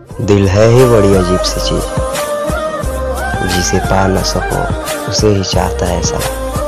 दिल है ही बड़ी अजीब सी चीज, जिसे पा न सको उसे ही चाहता है साला।